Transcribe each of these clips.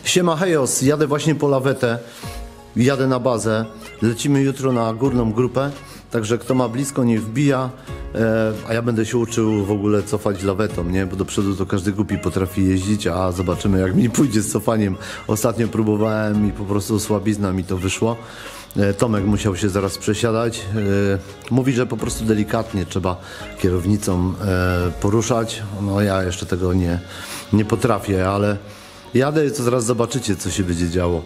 Siema hejos, jadę właśnie po lawetę, jadę na bazę, lecimy jutro na górną grupę, także kto ma blisko nie wbija, a ja będę się uczył w ogóle cofać lawetą, nie? Bo do przodu to każdy głupi potrafi jeździć, a zobaczymy jak mi pójdzie z cofaniem. Ostatnio próbowałem i po prostu słabizna mi to wyszło. Tomek musiał się zaraz przesiadać. Mówi, że po prostu delikatnie trzeba kierownicą poruszać. No ja jeszcze tego nie potrafię, ale jadę i to zaraz zobaczycie, co się będzie działo.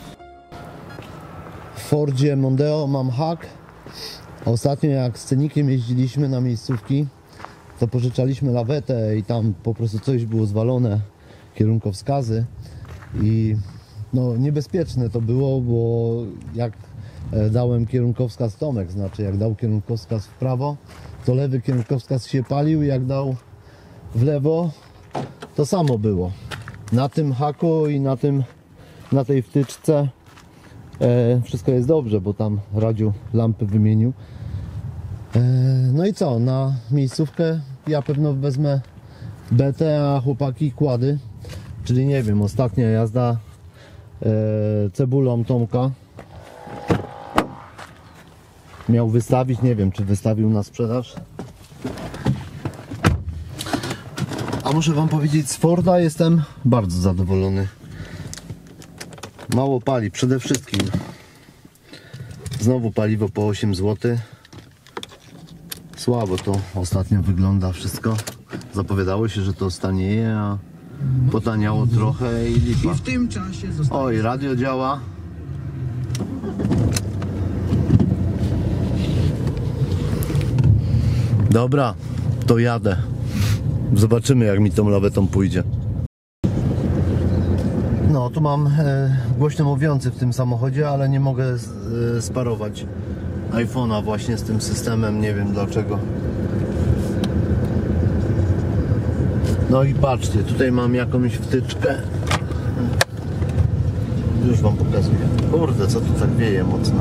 W Fordzie Mondeo mam hak. Ostatnio jak z Cenikiem jeździliśmy na miejscówki, to pożyczaliśmy lawetę i tam po prostu coś było zwalone, kierunkowskazy i no niebezpieczne to było, bo jak dałem kierunkowskaz, Tomek znaczy, jak dał kierunkowskaz w prawo, to lewy kierunkowskaz się palił, jak dał w lewo, to samo było. Na tym haku i na tej wtyczce wszystko jest dobrze, bo tam Radziu lampy wymienił. No i co, na miejscówkę ja pewno wezmę BT, a chłopaki kłady, czyli nie wiem, ostatnia jazda cebulą Tomka. Miał wystawić, nie wiem czy wystawił na sprzedaż. A muszę wam powiedzieć, z Forda jestem bardzo zadowolony. Mało pali, przede wszystkim. Znowu paliwo po 8 zł. Słabo to ostatnio wygląda wszystko. Zapowiadało się, że to stanieje, a potaniało trochę i lipa. I w tym czasie zostało... Oj, radio działa. Dobra, to jadę. Zobaczymy jak mi tą lawetą pójdzie. No, tu mam głośno mówiący w tym samochodzie, ale nie mogę sparować iPhone'a właśnie z tym systemem, nie wiem dlaczego. No i patrzcie, tutaj mam jakąś wtyczkę. Już wam pokazuję. Kurde, co tu tak wieje mocno.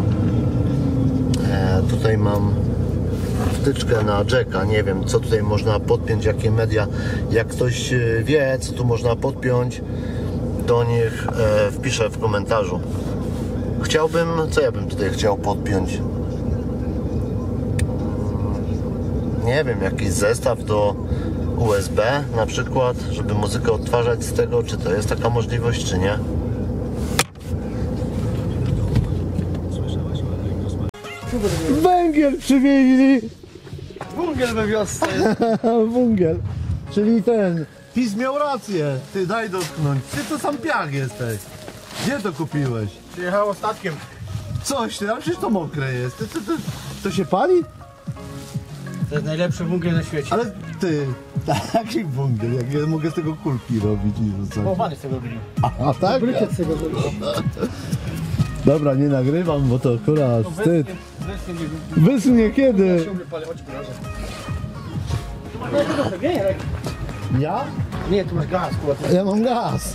Tutaj mam wtyczkę na jacka, nie wiem co tutaj można podpiąć, jakie media. Jak ktoś wie, co tu można podpiąć, to niech wpisze w komentarzu. Chciałbym, co ja bym tutaj chciał podpiąć? Nie wiem, jakiś zestaw do USB na przykład, żeby muzykę odtwarzać z tego, czy to jest taka możliwość, czy nie? Węgiel przywieźli! Węgiel we wiosce! Węgiel, czyli ten PiS miał rację. Ty daj dotknąć. Ty to sam piach jesteś. Gdzie to kupiłeś? Przyjechało statkiem. Coś ty, a przecież to mokre jest. To się pali? To jest najlepszy węgiel na świecie. Ale ty, taki węgiel, jak ja mogę z tego kulki robić i rzucać. Połowany z tego robił. A tak? Brykiet z tego zrobił. Dobra, nie nagrywam, bo to akurat wstyd. Wysnie kiedy? Ja? Nie, tu masz gaz, kurwa. Ja mam gaz.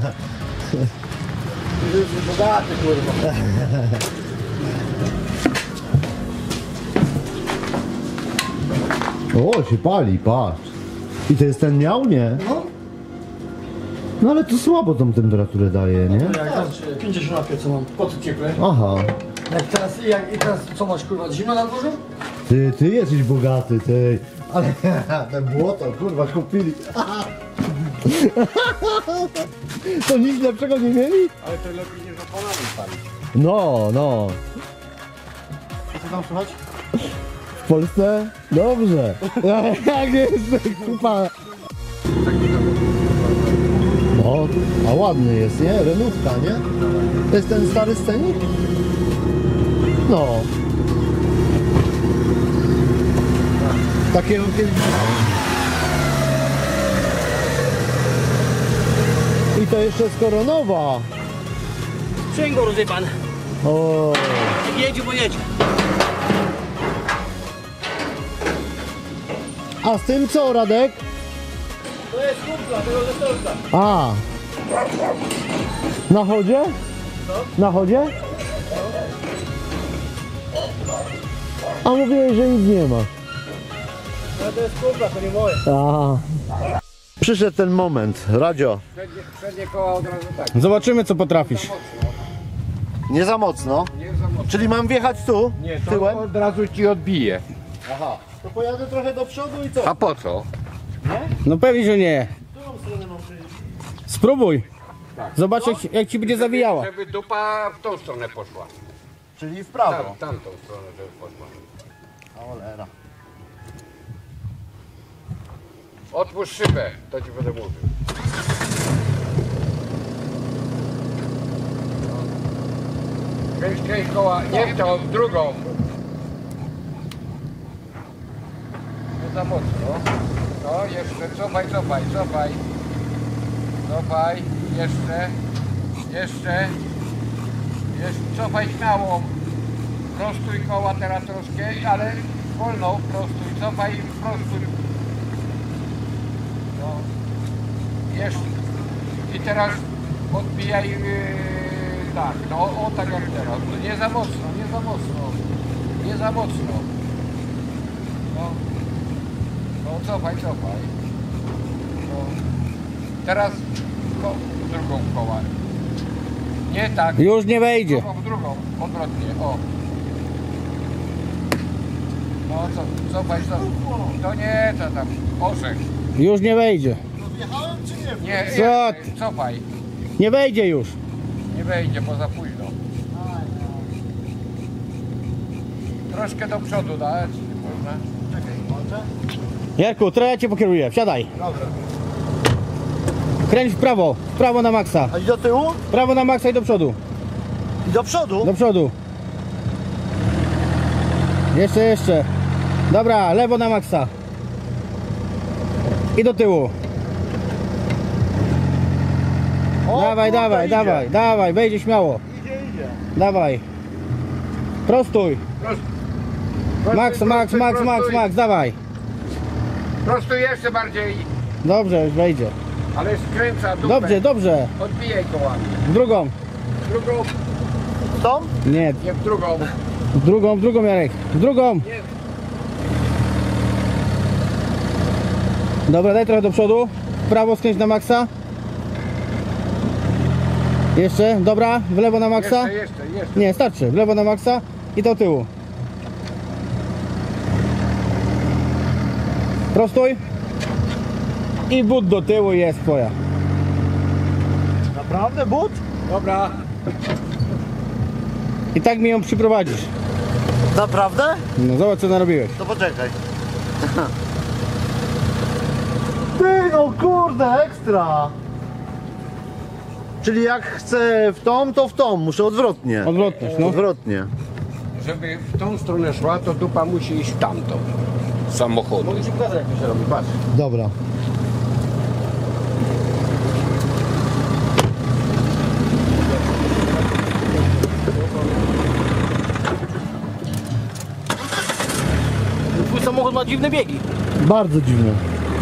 Ty jesteś bogaty, kurwa. O, się pali, patrz. I to jest ten miał, nie? No. No ale to słabo tą temperaturę daje, nie? Jak teraz 50 lat, co mam, po co ciepłe? Aha. Jak teraz co masz, kurwa, zimno na dworze? Ty jesteś bogaty, ty. Ale te błoto, kurwa, kupili. To nic lepszego nie mieli? Ale to lepiej niż oponami spalić. No. A co tam słychać? W Polsce? Dobrze. Jak jest kupa. No, a ładny jest, nie? Renówka, nie? To jest ten stary scenik? No. Takiego kiedyś miałem. I to jeszcze z Koronowa. Sprzęgło rozjebane. O. Jedzie, bo jedzie. A z tym co, Radek? To jest kumpla, tego lesorka. A. Na chodzie? Co? Na chodzie? A mówiłeś, że nic nie masz. No to jest kumpla, to nie moje. A. Przyszedł ten moment. Radzio, Przednie koła od razu tak. Zobaczymy, co potrafisz. nie za mocno. Nie za mocno. Czyli mam wjechać tu? Nie, to tyłem? od razu ci odbije. Aha. To pojadę trochę do przodu i co? A po co? No pewnie, że nie. Którą stronę mam przyjść? Spróbuj. Tak. Zobacz, jak ci będzie zawijała. Żeby dupa w tą stronę poszła. Czyli w prawo. Tamtą stronę, żeby poszła. Cholera. Otwórz szybę, to ci będę mówił. Kręć koła, nie w tą, w drugą. Nie za mocno. No, jeszcze, cofaj. Cofaj, jeszcze, cofaj śmiało. Prostuj koła teraz troszkę, ale wolno prostuj, cofaj, prostuj. No. Jeszcze. I teraz odbijaj, tak, no o tak jak teraz. No, nie za mocno. No cofaj. No. Teraz drugą koła. Nie tak. Już nie wejdzie. Drugą, odwrotnie, o. No cofaj. To nie, to tam, orzech. Już nie wejdzie. Wjechałem czy nie? Nie, Co cofaj. Nie wejdzie już. Nie wejdzie, bo za późno. Troszkę do przodu dać. Można. Czekaj, włączę? Jarku, trochę ja cię pokieruję. Wsiadaj. Dobra. Kręć w prawo na maksa. A i do tyłu? Prawo na maksa i do przodu. I do przodu? Do przodu. Jeszcze. Dobra, lewo na maksa. I do tyłu. O, Dawaj, kurde, idzie. dawaj, wejdzie śmiało. Idzie. Dawaj. Prostuj. Max, dawaj. Prostuj jeszcze bardziej, Dobrze, już wejdzie. ale skręca dupę. Dobrze. Odbijaj kołami. W drugą. Drugą, Tą? Nie, nie w drugą. w drugą Jarek. W drugą. Nie. Dobra, daj trochę do przodu. W prawo skręć na maksa. Jeszcze, dobra, w lewo na maksa. Jeszcze. Nie, starczy. W lewo na maksa i do tyłu. Prostuj. I but do tyłu jest twoja. Naprawdę but? Dobra. I tak mi ją przyprowadzisz. Naprawdę? No zobacz, co narobiłeś. To poczekaj. Ty no kurde, ekstra! Czyli jak chcę w tą, to w tą. Muszę odwrotnie. Odwrotność, no. Odwrotnie. Żeby w tą stronę szła, to dupa musi iść w tamtą. Samochodu. Mogę ci pokazać, jak to się robi, patrz. Dobra. Twój samochód ma dziwne biegi. Bardzo dziwne.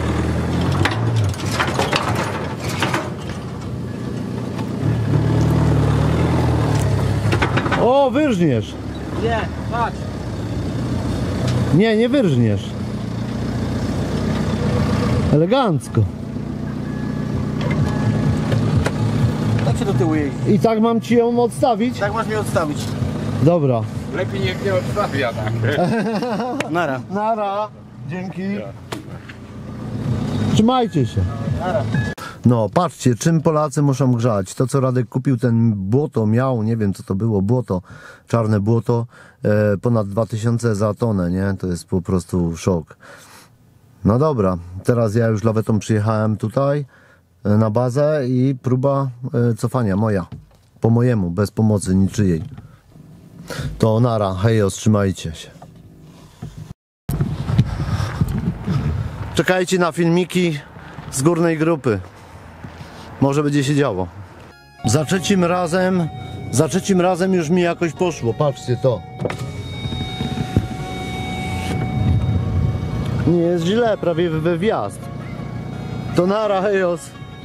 O, wyrżniesz. Nie, patrz. Nie, nie wyrżniesz. Elegancko. Tak się do tyłu jeździ. I tak mam ci ją odstawić? Tak masz mnie odstawić. Dobra. Lepiej niech nie odstawia tak. Nara. Nara. Dzięki. Trzymajcie się. Nara. No, patrzcie, czym Polacy muszą grzać. To, co Radek kupił, ten błoto miał, nie wiem co to było, błoto, czarne błoto, ponad 2000 za tonę, nie? To jest po prostu szok. No dobra, teraz ja już lawetą przyjechałem tutaj na bazę i próba cofania moja. Po mojemu, bez pomocy niczyjej. To nara, hejos, trzymajcie się. Czekajcie na filmiki z górnej grupy. Może będzie się działo. Za trzecim razem już mi jakoś poszło. Patrzcie to. Nie jest źle, prawie we wjazd. To nara, hejos.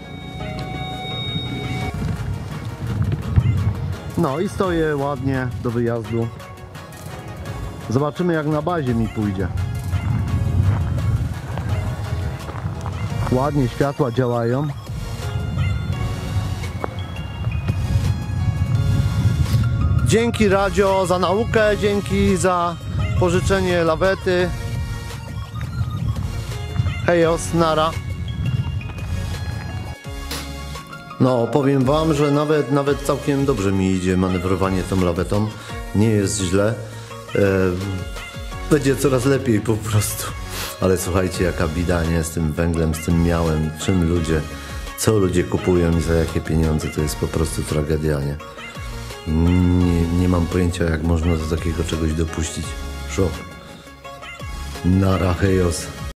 No i stoję ładnie do wyjazdu. Zobaczymy, jak na bazie mi pójdzie. Ładnie światła działają. Dzięki Radio za naukę, dzięki za pożyczenie lawety. Hejos, nara. No, powiem wam, że nawet całkiem dobrze mi idzie manewrowanie tą lawetą. Nie jest źle. Będzie coraz lepiej po prostu. Ale słuchajcie, jaka bida, nie? Z tym węglem, z tym miałem. Co ludzie kupują i za jakie pieniądze, to jest po prostu tragedia, nie? Nie mam pojęcia, jak można do takiego czegoś dopuścić. Szok. Nara, hejos.